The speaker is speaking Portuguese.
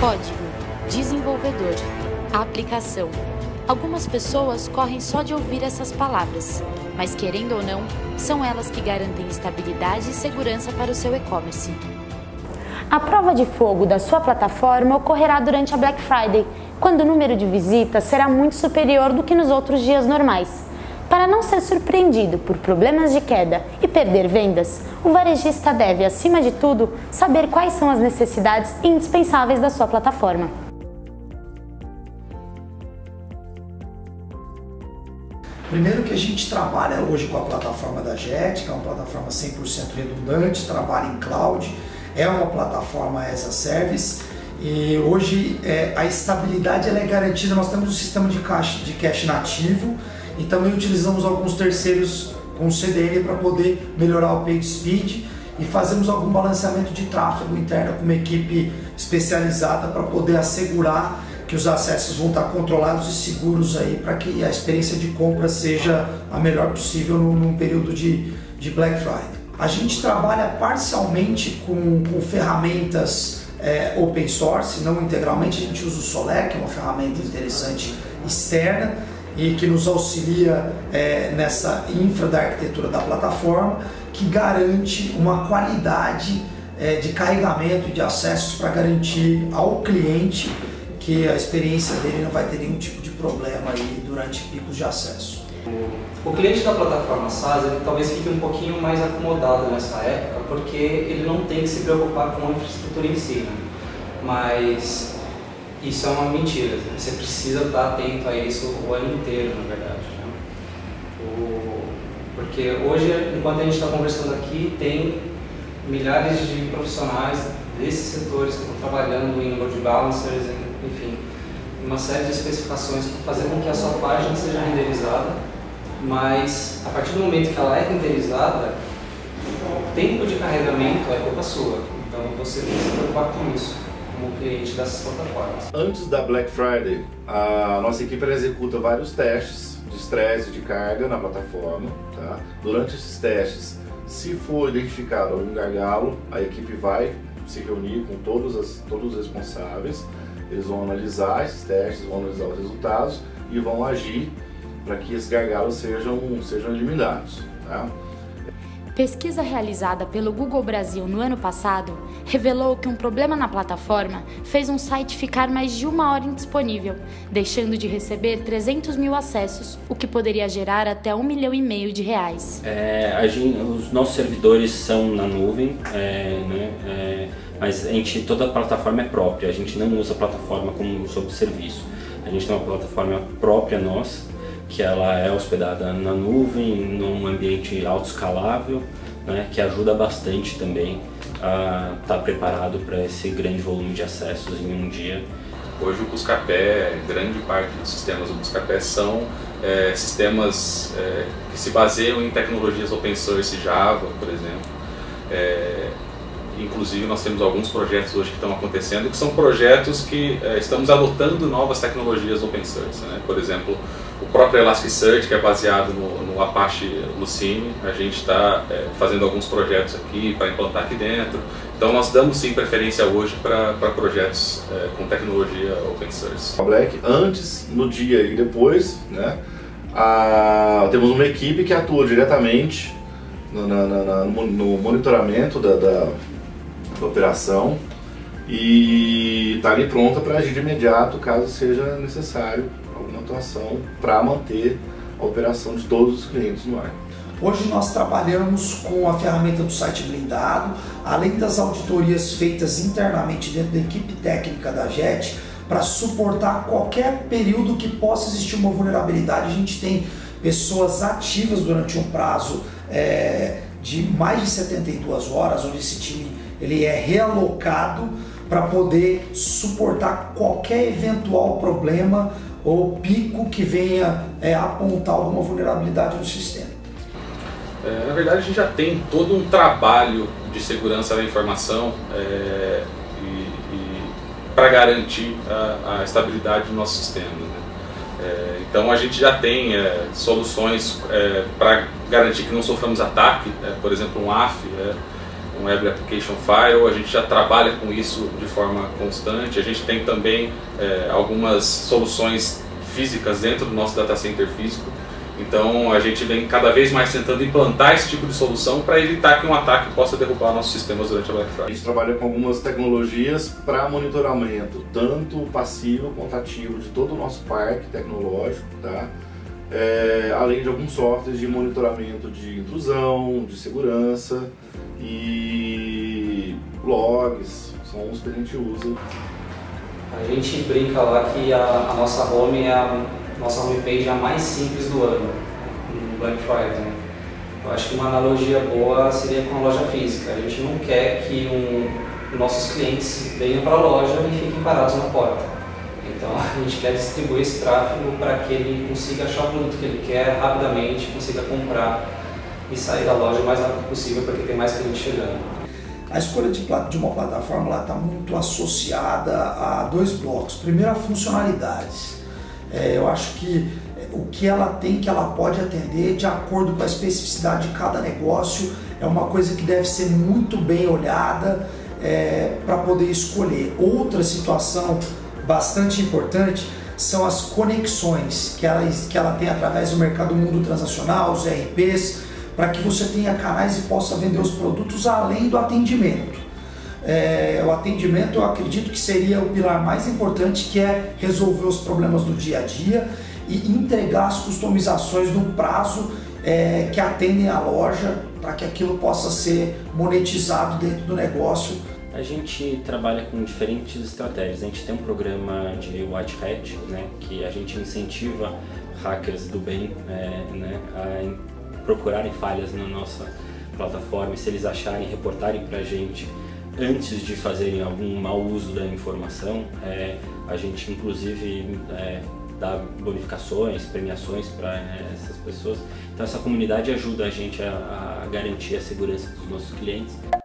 Código, desenvolvedor, aplicação. Algumas pessoas correm só de ouvir essas palavras, mas querendo ou não, são elas que garantem estabilidade e segurança para o seu e-commerce. A prova de fogo da sua plataforma ocorrerá durante a Black Friday, quando o número de visitas será muito superior do que nos outros dias normais. Para não ser surpreendido por problemas de queda e perder vendas, o varejista deve, acima de tudo, saber quais são as necessidades indispensáveis da sua plataforma. Primeiro que a gente trabalha hoje com a plataforma da JET, que é uma plataforma 100% redundante, trabalha em cloud, é uma plataforma as a service e hoje a estabilidade ela é garantida. Nós temos um sistema de cache nativo e também utilizamos alguns terceiros com CDN para poder melhorar o page speed e fazemos algum balanceamento de tráfego interno com uma equipe especializada para poder assegurar que os acessos vão estar controlados e seguros aí para que a experiência de compra seja a melhor possível num período de Black Friday. A gente trabalha parcialmente com ferramentas open source, não integralmente. A gente usa o Soler, que é uma ferramenta interessante externa e que nos auxilia nessa infra da arquitetura da plataforma, que garante uma qualidade de carregamento e de acessos para garantir ao cliente que a experiência dele não vai ter nenhum tipo de problema aí durante picos de acesso. O cliente da plataforma SaaS ele talvez fique um pouquinho mais acomodado nessa época, porque ele não tem que se preocupar com a infraestrutura em si, né? Mas isso é uma mentira, você precisa estar atento a isso o ano inteiro, na verdade, né? Porque hoje, enquanto a gente está conversando aqui, tem milhares de profissionais desses setores que estão trabalhando em load balancers, enfim, uma série de especificações para fazer com que a sua página seja renderizada, mas a partir do momento que ela é renderizada, o tempo de carregamento é culpa sua, então você tem que se preocupar com isso como cliente dessas plataformas. Antes da Black Friday, a nossa equipe executa vários testes de estresse e de carga na plataforma. Tá? Durante esses testes, se for identificado algum gargalo, a equipe vai se reunir com todos os responsáveis, eles vão analisar esses testes, vão analisar os resultados e vão agir para que esses gargalos sejam eliminados. Tá? Pesquisa realizada pelo Google Brasil no ano passado revelou que um problema na plataforma fez um site ficar mais de 1 hora indisponível, deixando de receber 300 mil acessos, o que poderia gerar até R$1,5 milhão de reais. Os nossos servidores são na nuvem, mas toda a plataforma é própria, a gente não usa a plataforma como sob serviço. A gente tem uma plataforma própria nossa, que ela é hospedada na nuvem, num ambiente autoescalável, né, que ajuda bastante também a estar preparado para esse grande volume de acessos em um dia. Hoje o Buscapé, grande parte dos sistemas do Buscapé são sistemas que se baseiam em tecnologias open source Java, por exemplo. Inclusive nós temos alguns projetos hoje que estão acontecendo, que são projetos que estamos adotando novas tecnologias open source, né? Por exemplo, o próprio Elasticsearch, que é baseado no Apache Lucene, a gente está fazendo alguns projetos aqui para implantar aqui dentro. Então nós damos sim preferência hoje para projetos com tecnologia open source. A Black, antes, no dia e depois, né, temos uma equipe que atua diretamente no monitoramento da operação e está ali pronta para agir de imediato caso seja necessário alguma atuação para manter a operação de todos os clientes no ar. Hoje nós trabalhamos com a ferramenta do site blindado, além das auditorias feitas internamente dentro da equipe técnica da JET, para suportar qualquer período que possa existir uma vulnerabilidade. A gente tem pessoas ativas durante um prazo de mais de 72 horas, onde esse time ele é realocado para poder suportar qualquer eventual problema ou pico que venha apontar alguma vulnerabilidade no sistema. Na verdade, a gente já tem todo um trabalho de segurança da informação para garantir a estabilidade do nosso sistema, né? Então a gente já tem soluções para garantir que não soframos ataque, por exemplo um AF, um Web Application File, a gente já trabalha com isso de forma constante. A gente tem também algumas soluções físicas dentro do nosso data center físico. Então a gente vem cada vez mais tentando implantar esse tipo de solução para evitar que um ataque possa derrubar nossos sistemas durante a Black Friday. A gente trabalha com algumas tecnologias para monitoramento, tanto passivo quanto ativo, de todo o nosso parque tecnológico, tá? Além de alguns softwares de monitoramento de intrusão, de segurança e logs, são os que a gente usa. A gente brinca lá que a nossa home é a nossa homepage é a mais simples do ano, no Black Friday. Né? Eu acho que uma analogia boa seria com a loja física. A gente não quer que nossos clientes venham para a loja e fiquem parados na porta. Então a gente quer distribuir esse tráfego para que ele consiga achar o produto que ele quer rapidamente, consiga comprar e sair da loja o mais rápido possível, porque tem mais cliente chegando. A escolha de uma plataforma está muito associada a dois blocos. Primeiro, a funcionalidades. Eu acho que o que ela tem, que ela pode atender de acordo com a especificidade de cada negócio, é uma coisa que deve ser muito bem olhada para poder escolher. Outra situação bastante importante são as conexões que ela tem através do mercado mundo transacional, os ERPs, para que você tenha canais e possa vender os produtos além do atendimento. O atendimento, eu acredito que seria o pilar mais importante, que é resolver os problemas do dia a dia e entregar as customizações no prazo que atendem a loja, para que aquilo possa ser monetizado dentro do negócio. A gente trabalha com diferentes estratégias. A gente tem um programa de White Hat, né, que a gente incentiva hackers do bem a procurarem falhas na nossa plataforma, e se eles acharem, reportarem para a gente antes de fazerem algum mau uso da informação. A gente inclusive dá bonificações, premiações para essas pessoas. Então essa comunidade ajuda a gente a garantir a segurança dos nossos clientes.